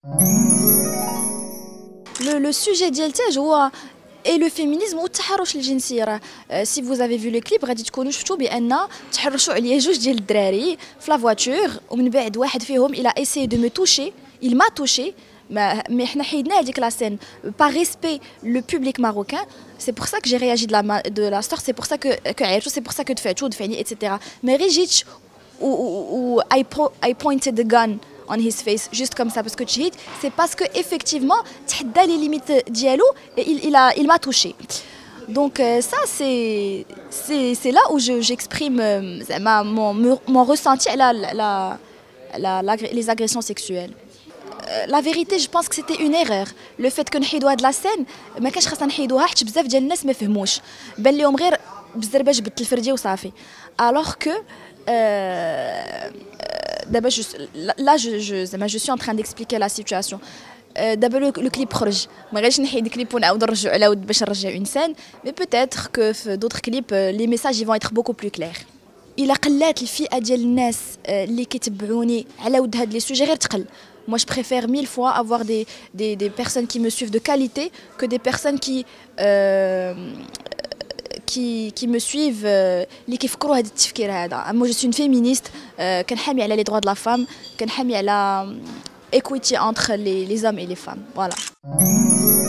Le sujet ديال التاج هو et le féminisme والتحرش الجنسي. راه si vous avez vu le clip غادي تكونوا شفتوا بان تحرشوا عليا جوج ديال الدراري في لا فواتور ومن بعد واحد فيهم il a essayé de me toucher, il m'a touché. Mais حنا حيدنا هذيك لا سين par respect le public marocain. C'est pour ça que j'ai réagi de la sorte, c'est pour ça que عيرتو, c'est pour ça que دفعتو دفعني etc. Mais غير جيت و I pointed the gun on his face juste comme ça parce que تشهيت, c'est parce que effectivement تحدى les limites ديالو et il m'a touché. Donc ça c'est là où j'exprime mon ressenti à les agressions sexuelles. La vérité, je pense que c'était une erreur. Le fait que نحيدوا هاد لا سين ما كانش خاصنا نحيدوها حيت بزاف ديال الناس ما فهموش, بان لهم غير بالزربه جبت الفرديه وصافي. Alors que d'abord là je suis en train d'expliquer la situation. D'abord le clip خرج, ما غاديش نحيد الكليب ونعاود نرجعوا على باش نرجع une scène, mais peut-être que في d'autres clips les messages vont être beaucoup plus clairs. إلا قلات الفئه ديال الناس اللي كيتبعوني على ود هاد لي سوجي غير تقل. Moi, je préfère 1000 fois avoir des personnes qui me suivent de qualité que des personnes qui me suivent اللي كيفكروا هذا التفكير هذا. Moi, je suis une féministe, كنحامي على les droits de la femme, كنحامي على equity entre les hommes et les femmes. Voilà.